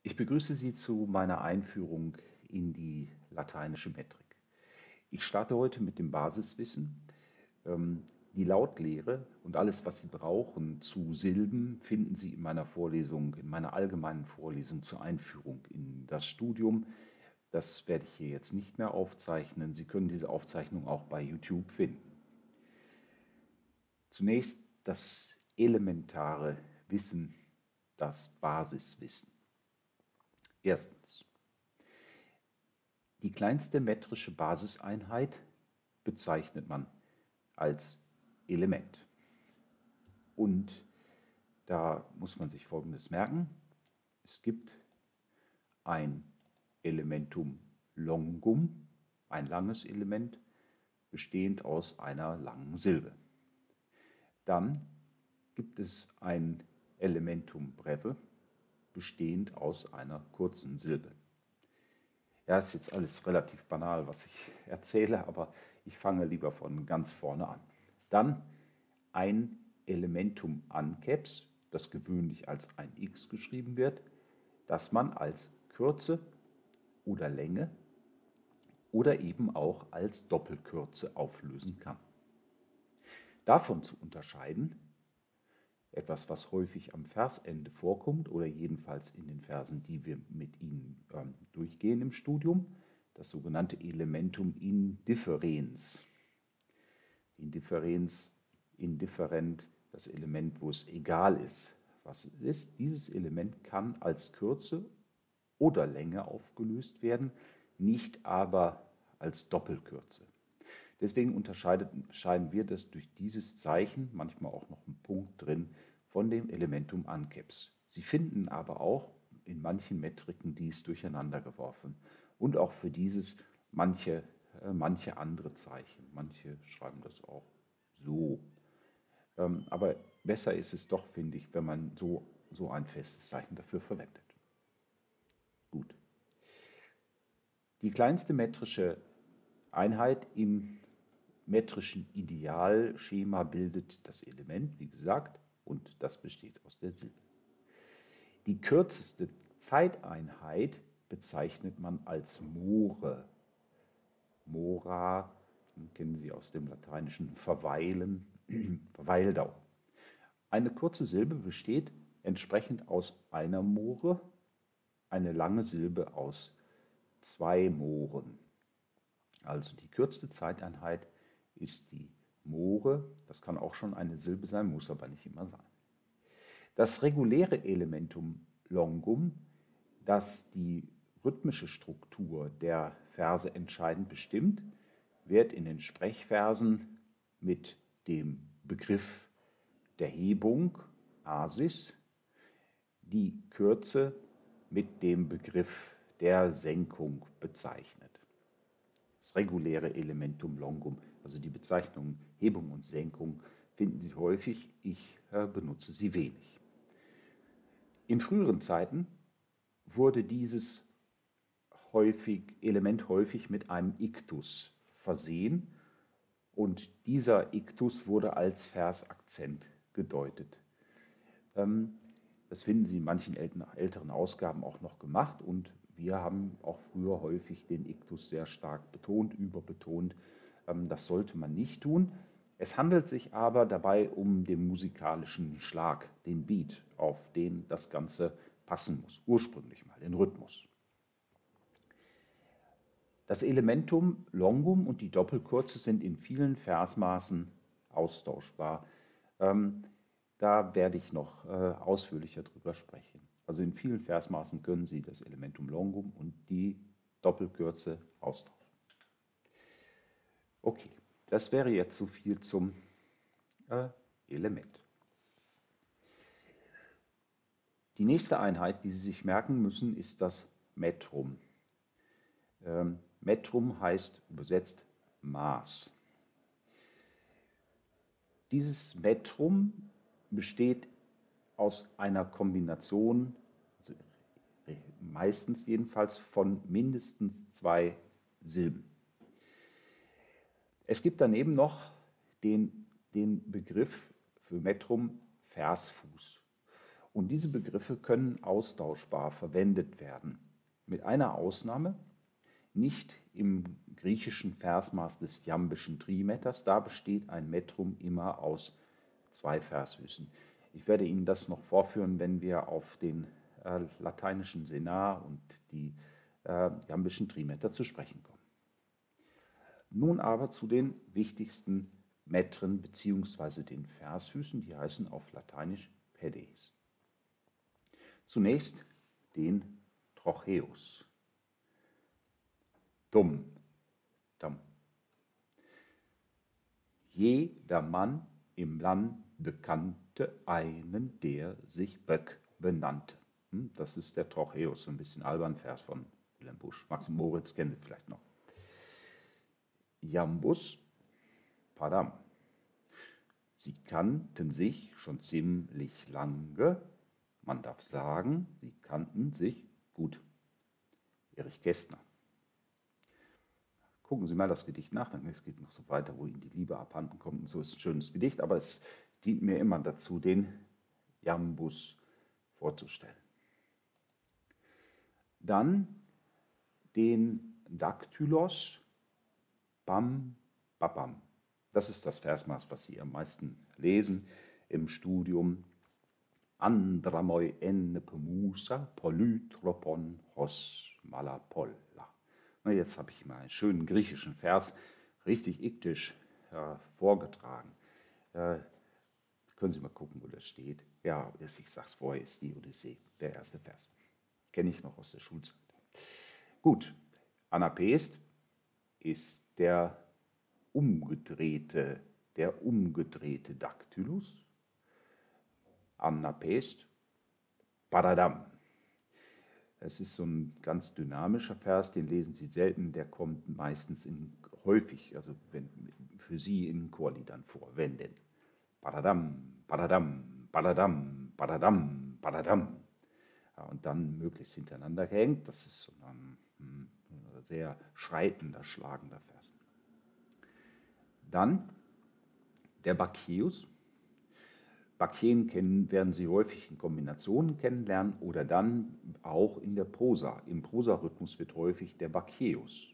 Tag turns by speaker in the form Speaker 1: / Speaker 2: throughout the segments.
Speaker 1: Ich begrüße Sie zu meiner Einführung in die lateinische Metrik. Ich starte heute mit dem Basiswissen. Die Lautlehre und alles, was Sie brauchen zu Silben, finden Sie in meiner Vorlesung, in meiner allgemeinen Vorlesung zur Einführung in das Studium. Das werde ich hier jetzt nicht mehr aufzeichnen. Sie können diese Aufzeichnung auch bei YouTube finden. Zunächst das elementare Wissen, das Basiswissen. Erstens. Die kleinste metrische Basiseinheit bezeichnet man als Element. Und da muss man sich Folgendes merken. Es gibt ein Elementum longum, ein langes Element, bestehend aus einer langen Silbe. Dann gibt es ein Elementum breve, bestehend aus einer kurzen Silbe. Ja, ist jetzt alles relativ banal, was ich erzähle, aber ich fange lieber von ganz vorne an. Dann ein Elementum anceps, das gewöhnlich als ein x geschrieben wird, das man als Kürze oder Länge oder eben auch als Doppelkürze auflösen kann. Davon zu unterscheiden, etwas, was häufig am Versende vorkommt oder jedenfalls in den Versen, die wir mit Ihnen durchgehen im Studium, das sogenannte Elementum indifferens. Indifferent, das Element, wo es egal ist, was es ist. Dieses Element kann als Kürze oder Länge aufgelöst werden, nicht aber als Doppelkürze. Deswegen unterscheiden wir das durch dieses Zeichen, manchmal auch noch einen Punkt drin, von dem Elementum anceps. Sie finden aber auch in manchen Metriken dies durcheinander geworfen und auch für dieses manche andere Zeichen. Manche schreiben das auch so. Aber besser ist es doch, finde ich, wenn man so ein festes Zeichen dafür verwendet. Gut. Die kleinste metrische Einheit im metrischen Idealschema bildet das Element, wie gesagt, und das besteht aus der Silbe. Die kürzeste Zeiteinheit bezeichnet man als More. Mora kennen Sie aus dem lateinischen Verweilen, Verweildauer. Eine kurze Silbe besteht entsprechend aus einer More, eine lange Silbe aus zwei Moren. Also die kürzeste Zeiteinheit ist die More, das kann auch schon eine Silbe sein, muss aber nicht immer sein. Das reguläre Elementum longum, das die rhythmische Struktur der Verse entscheidend bestimmt, wird in den Sprechversen mit dem Begriff der Hebung, Asis, die Kürze mit dem Begriff der Senkung bezeichnet. Das reguläre Elementum longum, also die Bezeichnungen Hebung und Senkung, finden Sie häufig, ich benutze sie wenig. In früheren Zeiten wurde dieses Element häufig mit einem Iktus versehen und dieser Iktus wurde als Versakzent gedeutet. Das finden Sie in manchen älteren Ausgaben auch noch gemacht und wir haben auch früher häufig den Iktus sehr stark betont, überbetont. Das sollte man nicht tun. Es handelt sich aber dabei um den musikalischen Schlag, den Beat, auf den das Ganze passen muss, ursprünglich mal, den Rhythmus. Das Elementum longum und die Doppelkürze sind in vielen Versmaßen austauschbar. Da werde ich noch ausführlicher drüber sprechen. Also in vielen Versmaßen können Sie das Elementum longum und die Doppelkürze austauschen. Okay, das wäre jetzt so viel zum Element. Die nächste Einheit, die Sie sich merken müssen, ist das Metrum. Metrum heißt übersetzt Maß. Dieses Metrum besteht aus einer Kombination, also meistens jedenfalls, von mindestens zwei Silben. Es gibt daneben noch den Begriff für Metrum Versfuß. Und diese Begriffe können austauschbar verwendet werden. Mit einer Ausnahme, nicht im griechischen Versmaß des jambischen Trimeters. Da besteht ein Metrum immer aus 2 Vershüßen. Ich werde Ihnen das noch vorführen, wenn wir auf den lateinischen Senar und die jambischen Trimeter zu sprechen kommen. Nun aber zu den wichtigsten Metren bzw. den Vershüßen, die heißen auf Lateinisch Pedes. Zunächst den Trocheus. Dumm, dumm. Jeder Mann im Lande kannte einen, der sich Böck benannte. Das ist der Trocheus, so ein bisschen albern Vers von Wilhelm Busch. Max Moritz kennt ihr vielleicht noch. Jambus, Padam. Sie kannten sich schon ziemlich lange. Man darf sagen, sie kannten sich gut. Erich Kästner. Gucken Sie mal das Gedicht nach, dann es geht noch so weiter, wo Ihnen die Liebe abhanden kommt. Und so ist ein schönes Gedicht, aber es dient mir immer dazu, den Jambus vorzustellen. Dann den Daktylos, Bam, Babam. Das ist das Versmaß, was Sie am meisten lesen im Studium. Andramoi enne pemusa, polytropon hos malapolla. Na, jetzt habe ich mal einen schönen griechischen Vers, richtig iktisch vorgetragen. Können Sie mal gucken, wo das steht. Ja, ich sage es vorher, ist die Odyssee, der erste Vers. Kenne ich noch aus der Schulzeit. Gut, Anapest ist der umgedrehte Daktylus. Anapest, Paradam. Es ist so ein ganz dynamischer Vers, den lesen Sie selten, der kommt meistens häufig, also für Sie in Chorliedern vor, wenn denn. Paradam, Paradam, Paradam, Paradam, Paradam. Ja, und dann möglichst hintereinander gehängt, das ist so ein sehr schreitender, schlagender Vers. Dann der Baccheus. Baccheen werden Sie häufig in Kombinationen kennenlernen oder dann auch in der Prosa. Im Prosarhythmus wird häufig der Baccheus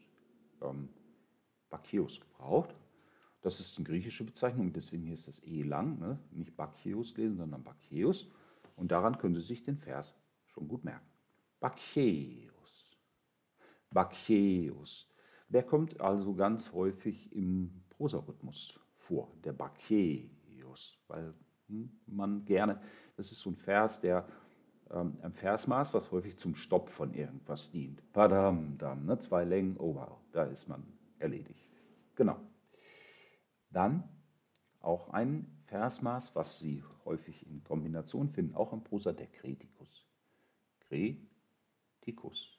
Speaker 1: gebraucht. Das ist eine griechische Bezeichnung, deswegen hier ist das E lang, ne? Nicht Baccheus lesen, sondern Baccheus. Und daran können Sie sich den Vers schon gut merken. Baccheus. Baccheus. Der kommt also ganz häufig im Prosarhythmus vor, der Baccheus, weil man gerne, das ist so ein Vers, der ein Versmaß, was häufig zum Stopp von irgendwas dient. Padam, dam, ne? 2 Längen, oh wow, da ist man erledigt. Genau. Dann auch ein Versmaß, was Sie häufig in Kombination finden, auch im Prosa, der Kretikus. Kretikus.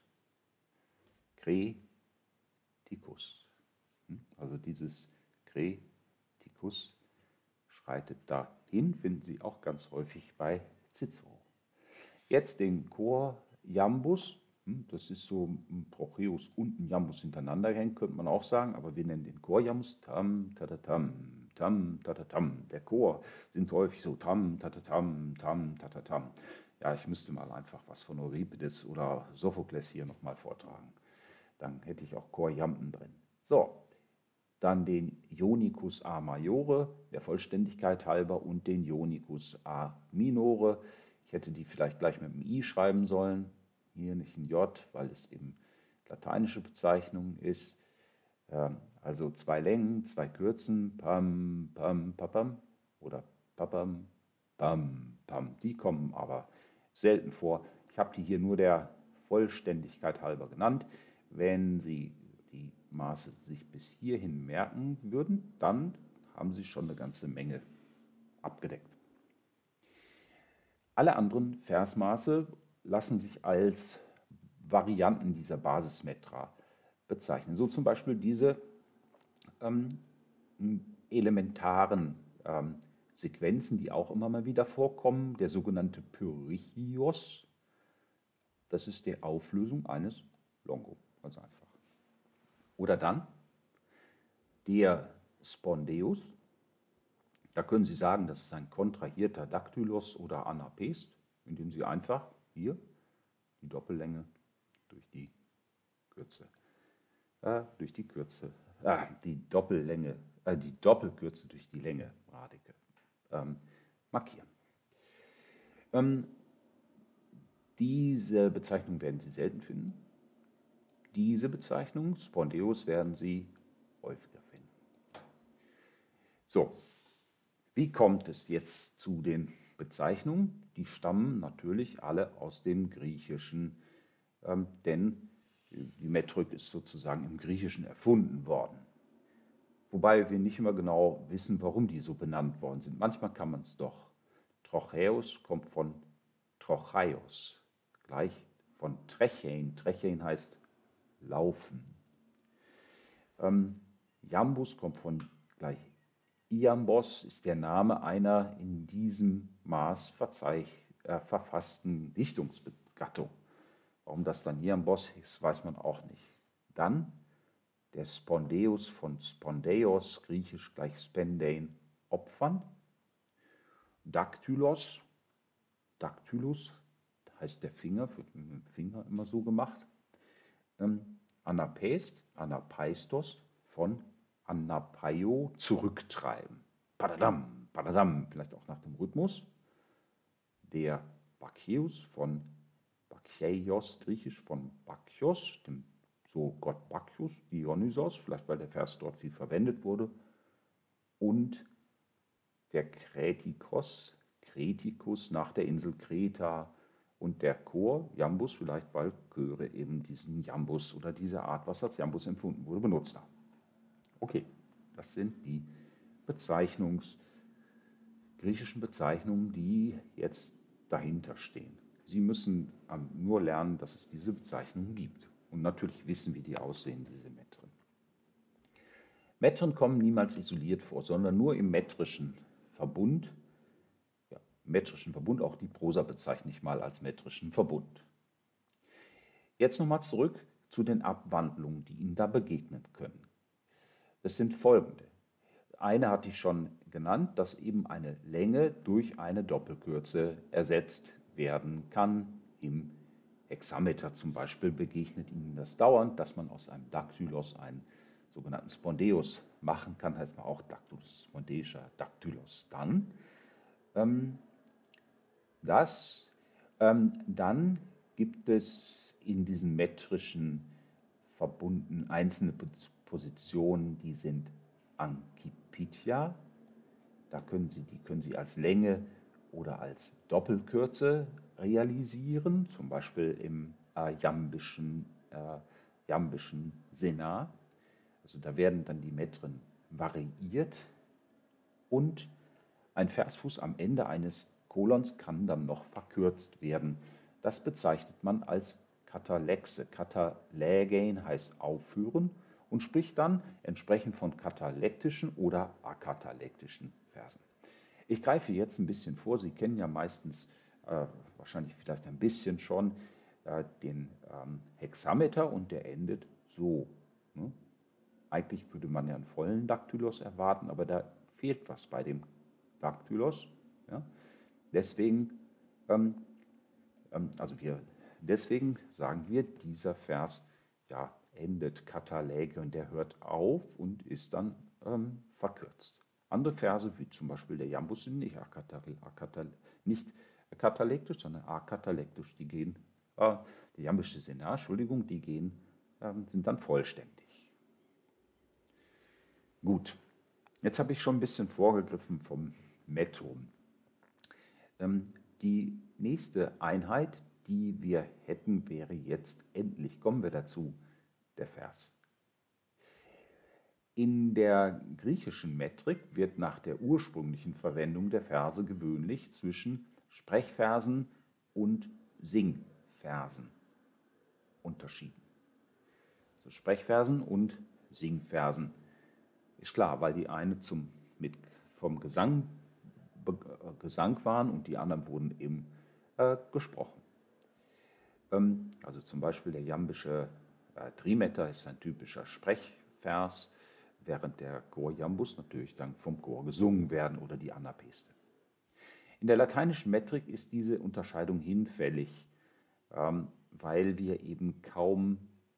Speaker 1: Kretikus. Also dieses Kretikus schreitet dahin, finden Sie auch ganz häufig bei Cicero. Jetzt den Chor Jambus, das ist so ein Trocheus und ein Jambus hintereinander hängt, könnte man auch sagen, aber wir nennen den Chor Jambus tam, tatatam, tam, tatatam. Der Chor sind häufig so tam, tatatam, tam, tatatam. Ja, ich müsste mal einfach was von Euripides oder Sophokles hier nochmal vortragen. Dann hätte ich auch Chorjamben drin. So. Dann den Ionicus A majore, der Vollständigkeit halber, und den Ionicus A minore. Ich hätte die vielleicht gleich mit dem I schreiben sollen, hier nicht ein J, weil es eben lateinische Bezeichnung ist. Also 2 Längen, 2 Kürzen, pam, pam, papam oder papam, pam, pam. Die kommen aber selten vor. Ich habe die hier nur der Vollständigkeit halber genannt. Wenn Sie die Maße sich bis hierhin merken würden, dann haben Sie schon eine ganze Menge abgedeckt. Alle anderen Versmaße lassen sich als Varianten dieser Basismetra bezeichnen. So zum Beispiel diese elementaren Sequenzen, die auch immer mal wieder vorkommen, der sogenannte Pyrrhichios. Das ist die Auflösung eines Longo, ganz einfach. Oder dann der Spondeus. Da können Sie sagen, das ist ein kontrahierter Daktylos oder Anapest. indem Sie einfach hier die Doppellänge durch die Kürze, die Doppelkürze durch die Länge Radeke markieren. Diese Bezeichnung werden Sie selten finden. Diese Bezeichnung, Spondeus, werden Sie häufiger finden. So, wie kommt es jetzt zu den Bezeichnungen? Die stammen natürlich alle aus dem Griechischen, denn die Metrik ist sozusagen im Griechischen erfunden worden. Wobei wir nicht immer genau wissen, warum die so benannt worden sind. Manchmal kann man es doch. Trochäus kommt von Trochaios, gleich von Trechein. Trechein heißt laufen. Iambus kommt von gleich Iambos, ist der Name einer in diesem Maß verfassten Dichtungsgattung. Warum das dann Iambos ist, weiß man auch nicht. Dann der Spondeus von Spondeios, griechisch gleich Spendein, Opfern. Daktylus heißt der Finger, wird mit dem Finger immer so gemacht. Anapaistos von Anapaio, zurücktreiben. Padadam, padadam, vielleicht auch nach dem Rhythmus. Der Baccheus von Baccheios, griechisch von Bacchos, dem so Gott Bacchus, Dionysos, vielleicht weil der Vers dort viel verwendet wurde. Und der Kretikos nach der Insel Kreta. Und der Chor, Iambus, vielleicht weil Chöre eben diesen Iambus oder diese Art, was als Iambus empfunden wurde, benutzt haben. Okay, das sind die griechischen Bezeichnungen, die jetzt dahinter stehen. Sie müssen nur lernen, dass es diese Bezeichnungen gibt. Und natürlich wissen, wie die aussehen, diese Metren. Metren kommen niemals isoliert vor, sondern nur im metrischen Verbund. Auch die Prosa bezeichne ich mal als metrischen Verbund. Jetzt nochmal zurück zu den Abwandlungen, die Ihnen da begegnen können. Es sind folgende. Eine hatte ich schon genannt, dass eben eine Länge durch eine Doppelkürze ersetzt werden kann. Im Hexameter zum Beispiel begegnet Ihnen das dauernd, dass man aus einem Daktylos einen sogenannten Spondeus machen kann, heißt man auch Dactylus, spondeischer Daktylos. Dann gibt es in diesen metrischen Verbunden einzelne Positionen, die sind Ankipitya. Die können Sie als Länge oder als Doppelkürze realisieren, zum Beispiel im jambischen Senar. Also da werden dann die Metren variiert und ein Versfuß am Ende eines Kolons kann dann noch verkürzt werden. Das bezeichnet man als Katalexe. Katalägein heißt aufführen und spricht dann entsprechend von katalektischen oder akatalektischen Versen. Ich greife jetzt ein bisschen vor. Sie kennen ja meistens, wahrscheinlich vielleicht ein bisschen schon, den Hexameter und der endet so. Ne? Eigentlich würde man ja einen vollen Daktylos erwarten, aber da fehlt was bei dem Daktylos. Ja? Deswegen sagen wir, dieser Vers endet Kataläge und der hört auf und ist dann verkürzt. Andere Verse, wie zum Beispiel der Iambus, sind nicht katalektisch, sondern akatalektisch. Die gehen, der jambische Senar, die sind dann vollständig. Gut, jetzt habe ich schon ein bisschen vorgegriffen vom Metrum. Die nächste Einheit, die wir hätten, wäre jetzt endlich, kommen wir dazu, der Vers. In der griechischen Metrik wird nach der ursprünglichen Verwendung der Verse gewöhnlich zwischen Sprechversen und Singversen unterschieden. Also Sprechversen und Singversen. Ist klar, weil die eine vom Gesang waren und die anderen wurden eben gesprochen. Also zum Beispiel der jambische Trimeter ist ein typischer Sprechvers, während der Chor Iambus natürlich dann vom Chor gesungen werden oder die Anapeste. In der lateinischen Metrik ist diese Unterscheidung hinfällig, weil wir eben kaum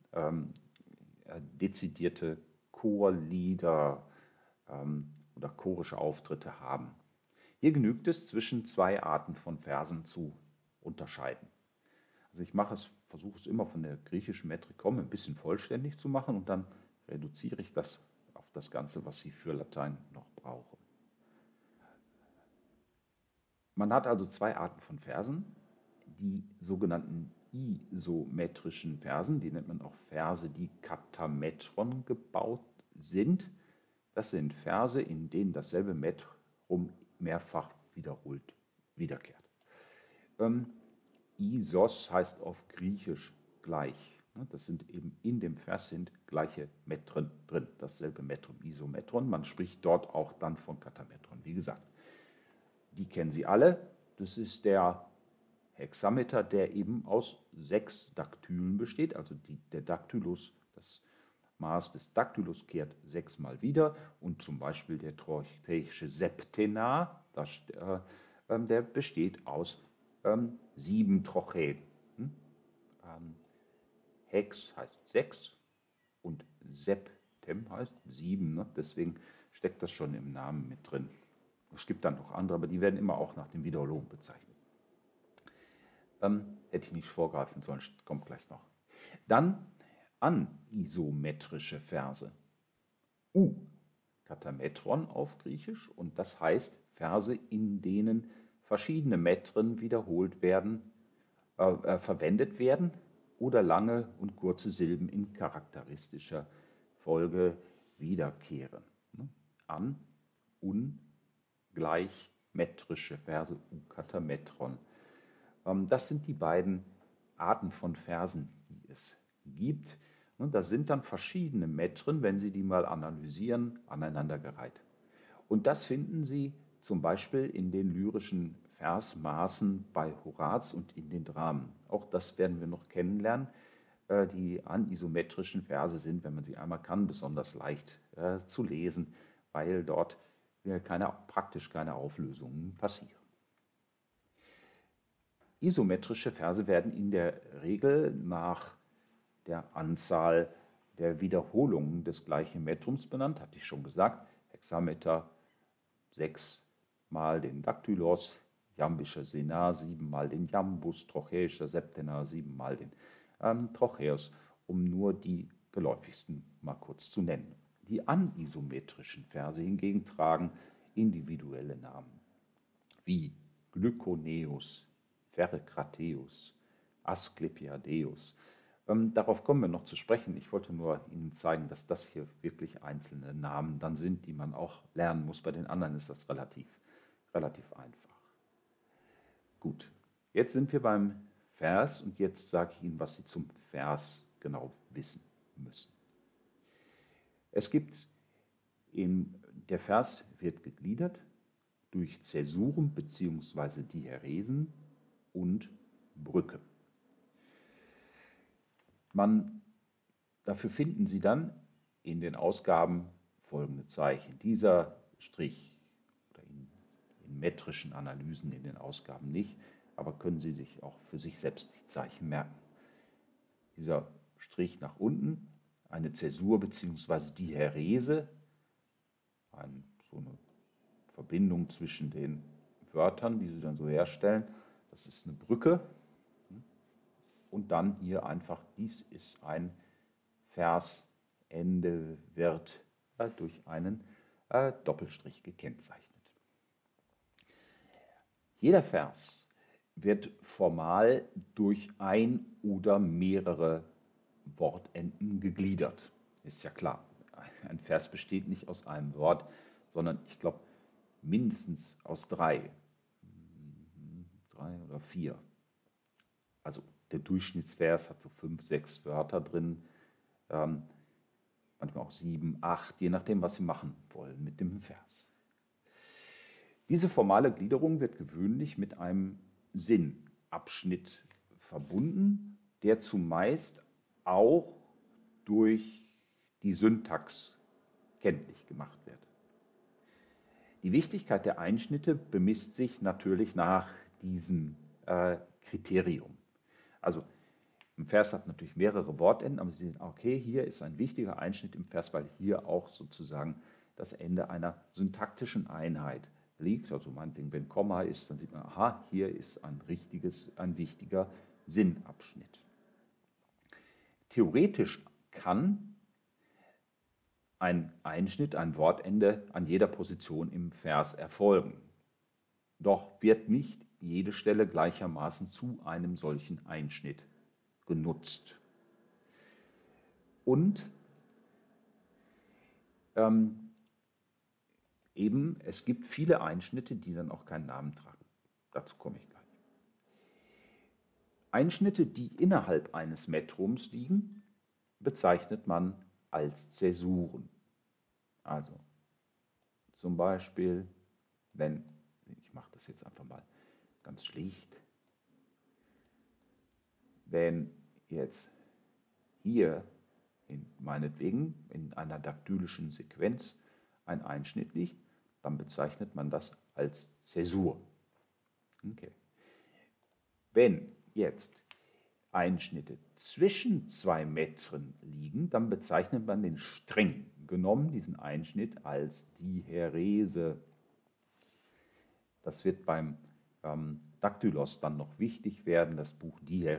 Speaker 1: dezidierte Chorlieder oder chorische Auftritte haben. Hier genügt es, zwischen zwei Arten von Versen zu unterscheiden. Also ich versuche es immer von der griechischen Metrik kommen, ein bisschen vollständig zu machen und dann reduziere ich das auf das Ganze, was Sie für Latein noch brauchen. Man hat also zwei Arten von Versen, die sogenannten isometrischen Versen, die nennt man auch Verse, die Katametron gebaut sind. Das sind Verse, in denen dasselbe Metrum mehrfach wiederholt wiederkehrt. Isos heißt auf Griechisch gleich. Das sind eben in dem Vers sind gleiche Metren drin, dasselbe Metrum, Isometron. Man spricht dort auch dann von Katametron. Wie gesagt, die kennen Sie alle. Das ist der Hexameter, der eben aus 6 Daktylen besteht. Also der Daktylus, das Maß des Daktylus kehrt 6-mal wieder. Und zum Beispiel der trocheische Septenar, der besteht aus 7 Trocheen. Hex heißt 6 und Septem heißt 7. Ne? Deswegen steckt das schon im Namen mit drin. Es gibt dann noch andere, aber die werden immer auch nach dem Wiederholung bezeichnet. Hätte ich nicht vorgreifen sollen, kommt gleich noch. Dann anisometrische Verse. Katametron auf Griechisch, und das heißt Verse, in denen verschiedene Metren wiederholt werden, verwendet werden oder lange und kurze Silben in charakteristischer Folge wiederkehren. An, un, gleich metrische Verse, Katametron. Das sind die beiden Arten von Versen, die es gibt. Und das sind dann verschiedene Metren, wenn Sie die mal analysieren, aneinandergereiht. Und das finden Sie zum Beispiel in den lyrischen Versmaßen bei Horaz und in den Dramen. Auch das werden wir noch kennenlernen. Die anisometrischen Verse sind, wenn man sie einmal kann, besonders leicht zu lesen, weil dort praktisch keine Auflösungen passieren. Isometrische Verse werden in der Regel nach der Anzahl der Wiederholungen des gleichen Metrums benannt, hatte ich schon gesagt. Hexameter 6-mal den Daktylos, jambischer Senar 7-mal den Jambus, trochäischer Septenar 7-mal den Trochäus, um nur die geläufigsten mal kurz zu nennen. Die anisometrischen Verse hingegen tragen individuelle Namen, wie Glykoneus, Pherekrateus, Asklepiadeus. Darauf kommen wir noch zu sprechen. Ich wollte nur Ihnen zeigen, dass das hier wirklich einzelne Namen dann sind, die man auch lernen muss. Bei den anderen ist das relativ einfach. Gut, jetzt sind wir beim Vers und jetzt sage ich Ihnen, was Sie zum Vers genau wissen müssen. Der Vers wird gegliedert durch Zäsuren bzw. Diäresen und Brücke. Dafür finden Sie dann in den Ausgaben folgende Zeichen. Dieser Strich, oder in metrischen Analysen in den Ausgaben nicht, aber können Sie sich auch für sich selbst die Zeichen merken. Dieser Strich nach unten, eine Zäsur bzw. Diärese, so eine Verbindung zwischen den Wörtern, die Sie dann so herstellen. Das ist eine Brücke. Und dann hier einfach, dies ist ein Versende, wird durch einen Doppelstrich gekennzeichnet. Jeder Vers wird formal durch ein oder mehrere Wortenden gegliedert. Ist ja klar, ein Vers besteht nicht aus einem Wort, sondern ich glaube mindestens aus 3 oder 4. Also der Durchschnittsvers hat so 5, 6 Wörter drin, manchmal auch 7, 8, je nachdem, was Sie machen wollen mit dem Vers. Diese formale Gliederung wird gewöhnlich mit einem Sinnabschnitt verbunden, der zumeist auch durch die Syntax kenntlich gemacht wird. Die Wichtigkeit der Einschnitte bemisst sich natürlich nach diesem Kriterium. Also ein Vers hat natürlich mehrere Wortenden, aber Sie sehen, okay, hier ist ein wichtiger Einschnitt im Vers, weil hier auch sozusagen das Ende einer syntaktischen Einheit liegt. Also meinetwegen, wenn Komma ist, dann sieht man, aha, hier ist ein wichtiger Sinnabschnitt. Theoretisch kann ein Einschnitt, ein Wortende an jeder Position im Vers erfolgen. Doch wird nicht jede Stelle gleichermaßen zu einem solchen Einschnitt genutzt. Und eben, es gibt viele Einschnitte, die dann auch keinen Namen tragen. Dazu komme ich gleich. Einschnitte, die innerhalb eines Metrums liegen, bezeichnet man als Zäsuren. Also zum Beispiel, wenn, ich mache das jetzt einfach mal ganz schlicht, wenn jetzt hier meinetwegen in einer daktylischen Sequenz ein Einschnitt liegt, dann bezeichnet man das als Zäsur. Okay. Wenn jetzt Einschnitte zwischen zwei Metren liegen, dann bezeichnet man den streng genommen diesen Einschnitt als Diherese. Das wird beim Daktylos dann noch wichtig werden, das Buch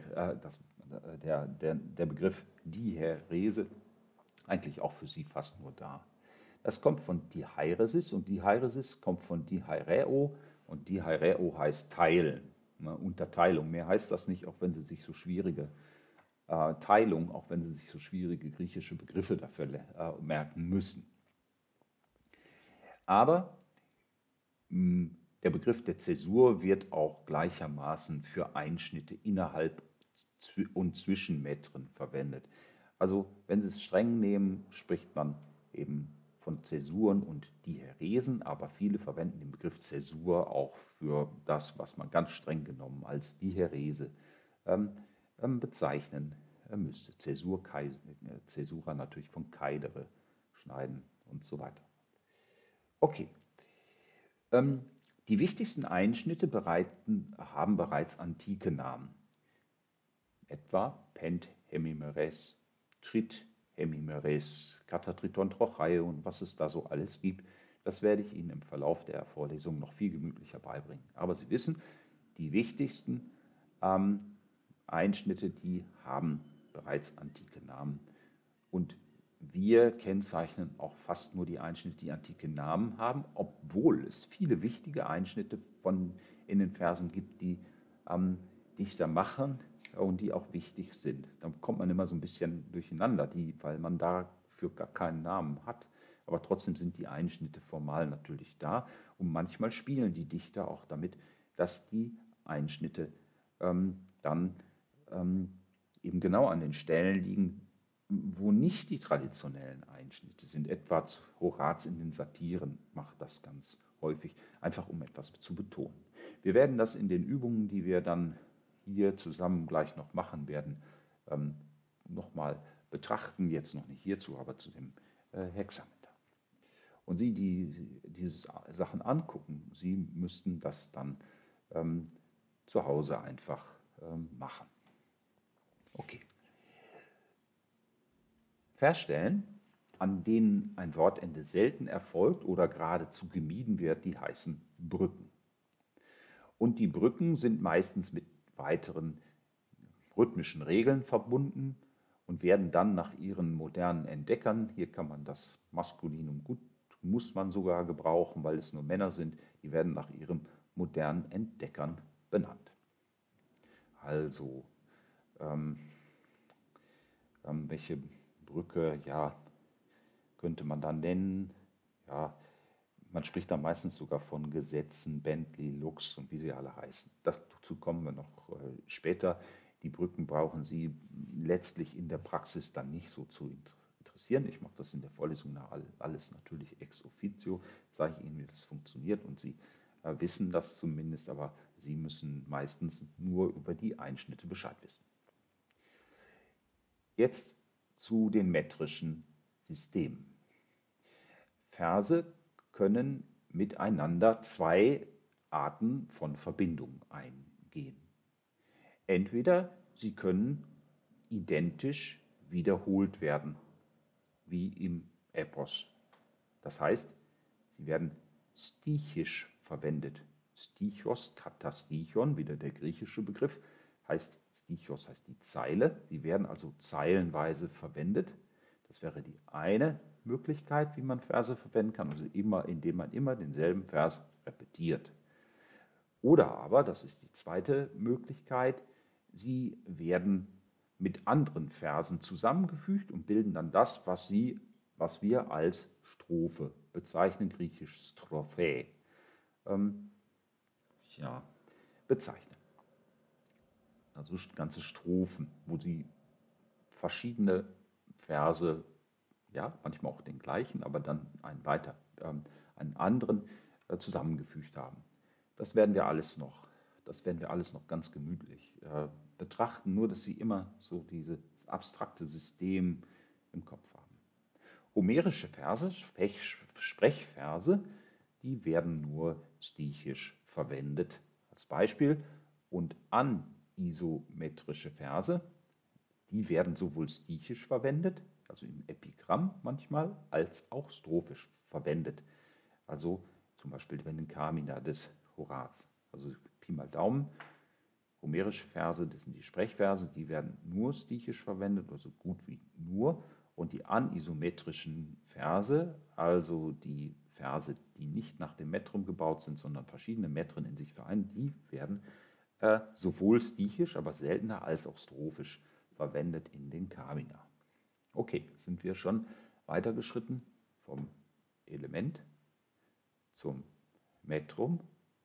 Speaker 1: der Begriff Diherese, eigentlich auch für Sie fast nur da. Das kommt von Dihairesis und Dihairesis kommt von Dihaireo und Dihaireo heißt teilen, ne, Unterteilung. Mehr heißt das nicht, auch wenn Sie sich so schwierige Teilung, auch wenn Sie sich so schwierige griechische Begriffe dafür merken müssen. Aber der Begriff der Zäsur wird auch gleichermaßen für Einschnitte innerhalb und zwischen Metren verwendet. Also wenn Sie es streng nehmen, spricht man eben von Zäsuren und Diheresen, aber viele verwenden den Begriff Zäsur auch für das, was man ganz streng genommen als Diherese bezeichnen müsste. Zäsura natürlich von Kaidere, schneiden und so weiter. Okay. Die wichtigsten Einschnitte haben bereits antike Namen, etwa Pent Hemimeres, Trit Hemimeres, Katatriton Trochae und was es da so alles gibt. Das werde ich Ihnen im Verlauf der Vorlesung noch viel gemütlicher beibringen. Aber Sie wissen, die wichtigsten Einschnitte, die haben bereits antike Namen. Und wir kennzeichnen auch fast nur die Einschnitte, die antike Namen haben, obwohl es viele wichtige Einschnitte in den Versen gibt, die Dichter machen und die auch wichtig sind. Da kommt man immer so ein bisschen durcheinander, weil man dafür gar keinen Namen hat. Aber trotzdem sind die Einschnitte formal natürlich da. Und manchmal spielen die Dichter auch damit, dass die Einschnitte dann eben genau an den Stellen liegen, wo nicht die traditionellen Einschnitte sind. Etwa Horaz in den Satiren macht das ganz häufig, einfach um etwas zu betonen. Wir werden das in den Übungen, die wir dann hier zusammen gleich noch machen werden, nochmal betrachten. Jetzt noch nicht hierzu, aber zu dem Hexameter. Und Sie, die diese Sachen angucken, Sie müssten das dann zu Hause einfach machen. Okay. Versstellen, an denen ein Wortende selten erfolgt oder geradezu gemieden wird, die heißen Brücken. Und die Brücken sind meistens mit weiteren rhythmischen Regeln verbunden und werden dann nach ihren modernen Entdeckern, hier kann man das Maskulinum gut, muss man sogar gebrauchen, weil es nur Männer sind, die werden nach ihren modernen Entdeckern benannt. Also, welche Brücke, ja, könnte man da nennen. Ja, man spricht da meistens sogar von Gesetzen, Bentley, Lux und wie sie alle heißen. Dazu kommen wir noch später. Die Brücken brauchen Sie letztlich in der Praxis dann nicht so zu interessieren. Ich mache das in der Vorlesung alles natürlich ex officio, zeige Ihnen, wie das funktioniert und Sie wissen das zumindest, aber Sie müssen meistens nur über die Einschnitte Bescheid wissen. Jetzt zu den metrischen Systemen. Verse können miteinander zwei Arten von Verbindung eingehen. Entweder sie können identisch wiederholt werden, wie im Epos. Das heißt, sie werden stichisch verwendet. Stichos, Katastichon, wieder der griechische Begriff, heißt Stichos heißt die Zeile. Sie werden also zeilenweise verwendet. Das wäre die eine Möglichkeit, wie man Verse verwenden kann, also immer, indem man immer denselben Vers repetiert. Oder aber, das ist die zweite Möglichkeit, sie werden mit anderen Versen zusammengefügt und bilden dann das, was wir als Strophe bezeichnen, griechisch Strophe, bezeichnen. Also ganze Strophen, wo sie verschiedene Verse, ja, manchmal auch den gleichen, aber dann einen anderen zusammengefügt haben. Das werden wir alles noch ganz gemütlich betrachten, nur dass Sie immer so dieses abstrakte System im Kopf haben. Homerische Verse, Sprechverse, die werden nur stichisch verwendet als Beispiel, und anisometrische Verse, die werden sowohl stichisch verwendet, also im Epigramm manchmal, als auch strophisch verwendet. Also zum Beispiel bei den Carmina des Horaz. Also Pi mal Daumen, homerische Verse, das sind die Sprechverse, die werden nur stichisch verwendet, also gut wie nur. Und die anisometrischen Verse, also die Verse, die nicht nach dem Metrum gebaut sind, sondern verschiedene Metren in sich vereinen, die werden sowohl stichisch, aber seltener als auch strophisch verwendet in den Carmina. Okay, jetzt sind wir schon weitergeschritten vom Element zum Metrum,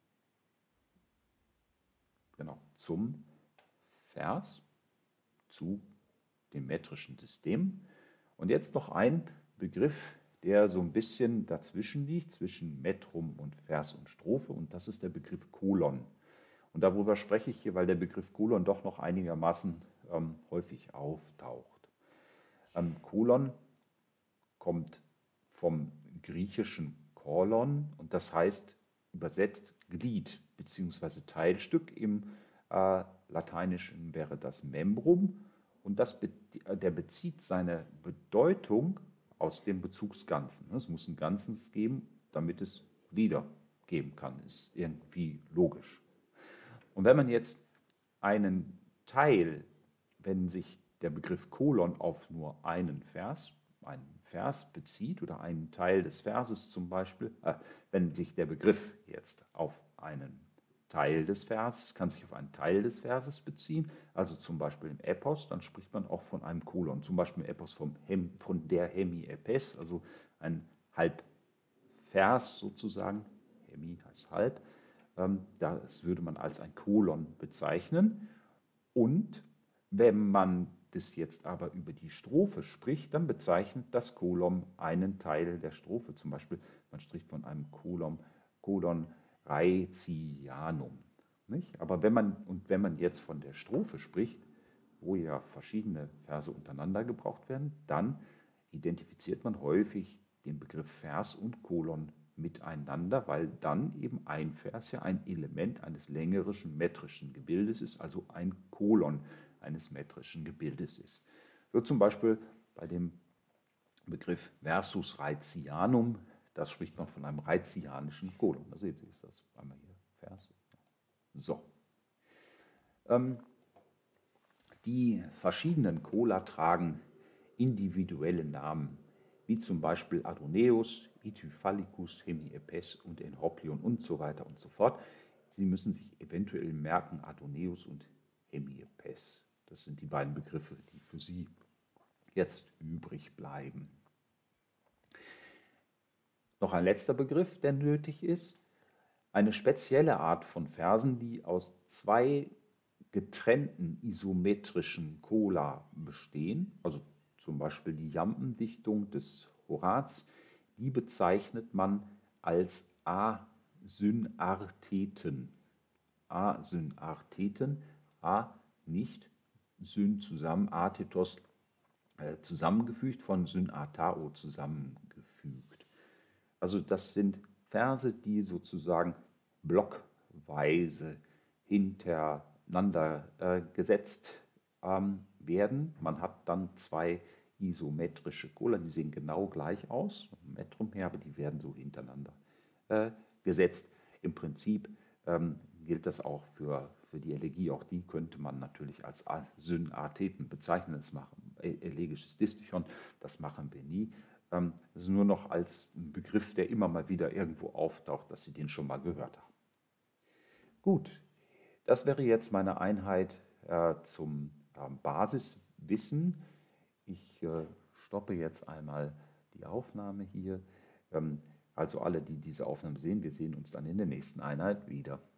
Speaker 1: genau, zum Vers, zu dem metrischen System. Und jetzt noch ein Begriff, der so ein bisschen dazwischen liegt, zwischen Metrum und Vers und Strophe, und das ist der Begriff Kolon. Und darüber spreche ich hier, weil der Begriff Kolon doch noch einigermaßen häufig auftaucht. Kolon kommt vom griechischen Kolon und das heißt übersetzt Glied bzw. Teilstück. Im Lateinischen wäre das Membrum, und der bezieht seine Bedeutung aus dem Bezugsganzen. Es muss ein Ganzes geben, damit es Glieder geben kann. Ist irgendwie logisch. Und wenn man jetzt einen Teil, wenn sich der Begriff Kolon auf nur einen Vers bezieht oder einen Teil des Verses zum Beispiel, wenn sich der Begriff jetzt auf einen Teil des Verses, kann sich auf einen Teil des Verses beziehen, also zum Beispiel im Epos, dann spricht man auch von einem Kolon, zum Beispiel im Epos von der Hemi-Epes, also ein Halbvers sozusagen, Hemi heißt halb, das würde man als ein Kolon bezeichnen. Und wenn man das jetzt aber über die Strophe spricht, dann bezeichnet das Kolon einen Teil der Strophe. Zum Beispiel, man spricht von einem Kolon Raetianum. Nicht? Aber wenn man jetzt von der Strophe spricht, wo ja verschiedene Verse untereinander gebraucht werden, dann identifiziert man häufig den Begriff Vers und Kolon miteinander, weil dann eben ein Vers ja ein Element eines längeren metrischen Gebildes ist, also ein Kolon eines metrischen Gebildes ist. So zum Beispiel bei dem Begriff Versus Raetianum, da spricht man von einem raetianischen Kolon. Da seht ihr, ist das einmal hier Vers. So. Die verschiedenen Kola tragen individuelle Namen, wie zum Beispiel Adonäus, Ithyphalicus, Hemiepes und Enhoplion und so weiter und so fort. Sie müssen sich eventuell merken, Adonäus und Hemiepes. Das sind die beiden Begriffe, die für Sie jetzt übrig bleiben. Noch ein letzter Begriff, der nötig ist. Eine spezielle Art von Versen, die aus zwei getrennten isometrischen Kola bestehen, also zum Beispiel die Jambendichtung des Horaz, die bezeichnet man als Asynartheten. Asynartheten, A nicht, Syn zusammen, Arthetos zusammengefügt, von Synarthao zusammengefügt. Also das sind Verse, die sozusagen blockweise hintereinander gesetzt werden. Man hat dann zwei isometrische Cola, die sehen genau gleich aus, vom Metrum her, aber die werden so hintereinander gesetzt. Im Prinzip gilt das auch für die Elegie. Auch die könnte man natürlich als Synartheten bezeichnen. Das machen elegisches Distichon, das machen wir nie. Das ist nur noch als Begriff, der immer mal wieder irgendwo auftaucht, dass Sie den schon mal gehört haben. Gut, das wäre jetzt meine Einheit zum Basiswissen. Ich stoppe jetzt einmal die Aufnahme hier. Also alle, die diese Aufnahme sehen, wir sehen uns dann in der nächsten Einheit wieder.